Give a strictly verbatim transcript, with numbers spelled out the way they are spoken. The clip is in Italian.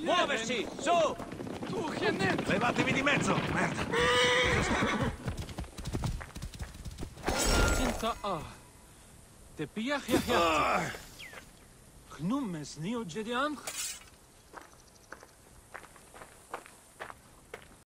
Muoversi! Su! Tu che niente! Levatevi di mezzo! Merda! Sinta ah. Te pia ja ja. Gnummes neo jedian.